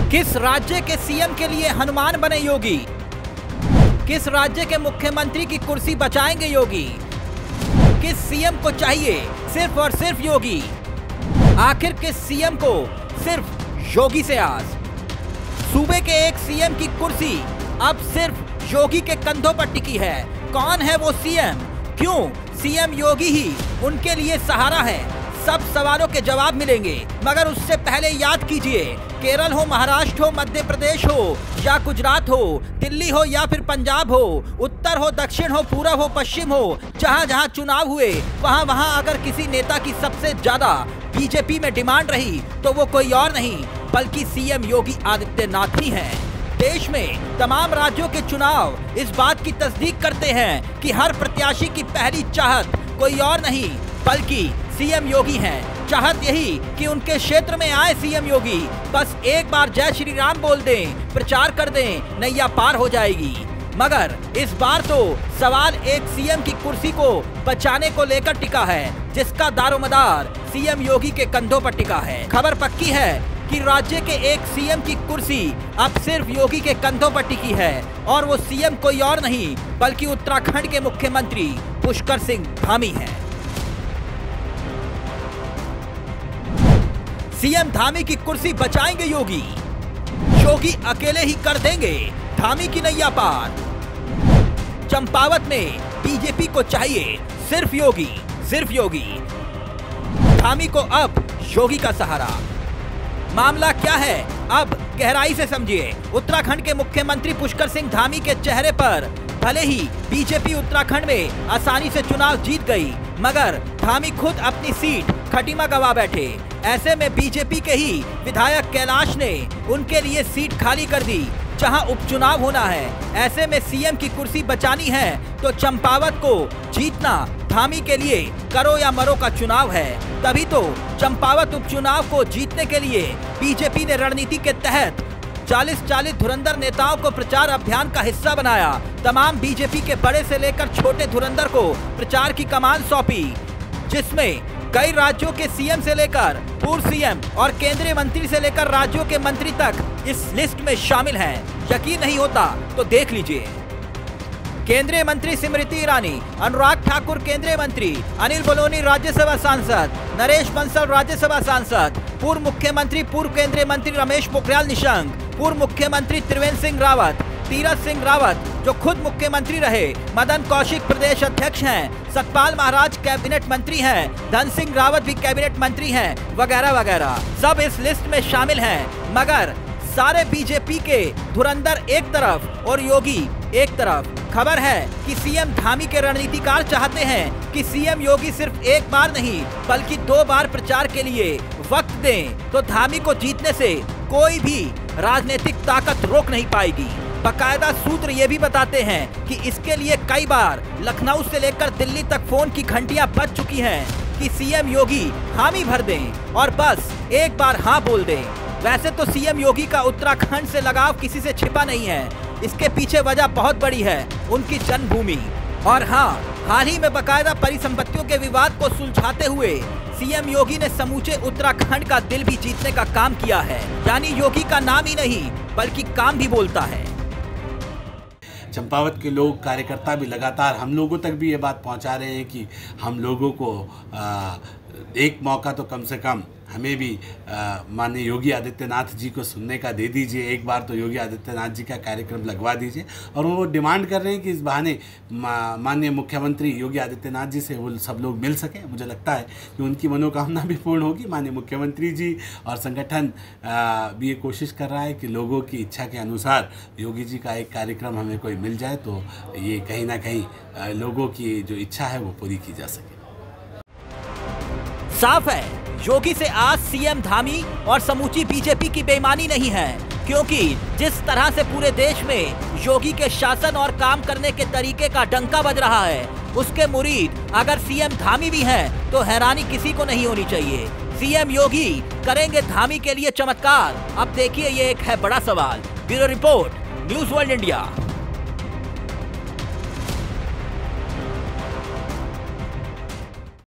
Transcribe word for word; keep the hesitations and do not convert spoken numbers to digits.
किस राज्य के सीएम के लिए हनुमान बने योगी? किस राज्य के मुख्यमंत्री की कुर्सी बचाएंगे योगी? किस सीएम को चाहिए सिर्फ और सिर्फ योगी? आखिर किस सीएम को सिर्फ योगी से आस? सूबे के एक सीएम की कुर्सी अब सिर्फ योगी के कंधों पर टिकी है। कौन है वो सीएम? क्यों सीएम योगी ही उनके लिए सहारा है? सब सवालों के जवाब मिलेंगे, मगर उससे पहले याद कीजिए, केरल हो, महाराष्ट्र हो, मध्य प्रदेश हो या गुजरात हो, दिल्ली हो या फिर पंजाब हो, उत्तर हो, दक्षिण हो, पूरब हो, पश्चिम हो, जहां जहां चुनाव हुए वहां वहां अगर किसी नेता की सबसे ज्यादा बीजेपी में डिमांड रही तो वो कोई और नहीं बल्कि सीएम योगी आदित्यनाथ ही हैं। देश में तमाम राज्यों के चुनाव इस बात की तस्दीक करते हैं कि हर प्रत्याशी की पहली चाहत कोई और नहीं बल्कि सीएम योगी हैं। चाहत यही कि उनके क्षेत्र में आए सीएम योगी, बस एक बार जय श्री राम बोल दें, प्रचार कर दें, नैया पार हो जाएगी। मगर इस बार तो सवाल एक सीएम की कुर्सी को बचाने को लेकर टिका है, जिसका दारोमदार सीएम योगी के कंधों पर टिका है। खबर पक्की है कि राज्य के एक सीएम की कुर्सी अब सिर्फ योगी के कंधों पर टिकी है और वो सीएम कोई और नहीं बल्कि उत्तराखंड के मुख्यमंत्री पुष्कर सिंह धामी हैं। सीएम धामी की कुर्सी बचाएंगे योगी? योगी अकेले ही कर देंगे धामी की नैया पार? चंपावत में बीजेपी को चाहिए सिर्फ योगी, सिर्फ योगी। धामी को अब योगी का सहारा। मामला क्या है अब गहराई से समझिए। उत्तराखंड के मुख्यमंत्री पुष्कर सिंह धामी के चेहरे पर भले ही बीजेपी उत्तराखंड में आसानी से चुनाव जीत गई, मगर धामी खुद अपनी सीट खटीमा गवा बैठे। ऐसे में बीजेपी के ही विधायक कैलाश ने उनके लिए सीट खाली कर दी जहां उपचुनाव होना है। ऐसे में सीएम की कुर्सी बचानी है तो चंपावत को जीतना धामी के लिए करो या मरो का चुनाव है। तभी तो चंपावत उपचुनाव को जीतने के लिए बीजेपी ने रणनीति के तहत चालीस चालीस धुरंधर नेताओं को प्रचार अभियान का हिस्सा बनाया। तमाम बीजेपी के बड़े से लेकर छोटे धुरंधर को प्रचार की कमान सौंपी, जिसमें कई राज्यों के सीएम से लेकर पूर्व सीएम और केंद्रीय मंत्री से लेकर राज्यों के मंत्री तक इस लिस्ट में शामिल हैं। यकीन नहीं होता तो देख लीजिए। केंद्रीय मंत्री स्मृति ईरानी, अनुराग ठाकुर केंद्रीय मंत्री, अनिल बलूनी राज्यसभा सांसद, नरेश बंसल राज्यसभा सांसद, पूर्व मुख्यमंत्री पूर्व केंद्रीय मंत्री रमेश पोखरियाल निशंक, पूर्व मुख्यमंत्री त्रिवेंद्र सिंह रावत, तीरथ सिंह रावत जो खुद मुख्यमंत्री रहे, मदन कौशिक प्रदेश अध्यक्ष हैं, सतपाल महाराज कैबिनेट मंत्री हैं, धन सिंह रावत भी कैबिनेट मंत्री हैं, वगैरह वगैरह सब इस लिस्ट में शामिल हैं। मगर सारे बीजेपी के धुरंधर एक तरफ और योगी एक तरफ। खबर है कि सीएम धामी के रणनीतिकार चाहते हैं कि सीएम योगी सिर्फ एक बार नहीं बल्कि दो बार प्रचार के लिए वक्त दें तो धामी को जीतने से कोई भी राजनीतिक ताकत रोक नहीं पाएगी। बाकायदा सूत्र ये भी बताते हैं कि इसके लिए कई बार लखनऊ से लेकर दिल्ली तक फोन की घंटियां बज चुकी हैं कि सीएम योगी हामी भर दें और बस एक बार हाँ बोल दें। वैसे तो सीएम योगी का उत्तराखंड से लगाव किसी से छिपा नहीं है, इसके पीछे वजह बहुत बड़ी है, उनकी जन्मभूमि। और हाँ, हाल ही में बाकायदा परिसंपत्तियों के विवाद को सुलझाते हुए सीएम योगी ने समूचे उत्तराखंड का दिल भी जीतने का काम किया है। यानी योगी का नाम ही नहीं बल्कि काम भी बोलता है। चंपावत के लोग, कार्यकर्ता भी लगातार हम लोगों तक भी ये बात पहुंचा रहे हैं कि हम लोगों को आ, एक मौका तो कम से कम हमें भी माननीय योगी आदित्यनाथ जी को सुनने का दे दीजिए, एक बार तो योगी आदित्यनाथ जी का कार्यक्रम लगवा दीजिए। और वो डिमांड कर रहे हैं कि इस बहाने माननीय मुख्यमंत्री योगी आदित्यनाथ जी से वो सब लोग मिल सकें। मुझे लगता है कि उनकी मनोकामना भी पूर्ण होगी। माननीय मुख्यमंत्री जी और संगठन भी ये कोशिश कर रहा है कि लोगों की इच्छा के अनुसार योगी जी का एक कार्यक्रम हमें कोई मिल जाए तो ये कहीं ना कहीं लोगों की जो इच्छा है वो पूरी की जा सके। साफ है योगी से आज सीएम धामी और समूची बीजेपी की बेईमानी नहीं है, क्योंकि जिस तरह से पूरे देश में योगी के शासन और काम करने के तरीके का डंका बज रहा है, उसके मुरीद अगर सीएम धामी भी हैं तो हैरानी किसी को नहीं होनी चाहिए। सीएम योगी करेंगे धामी के लिए चमत्कार? अब देखिए ये एक है बड़ा सवाल। Bureau report, news world India.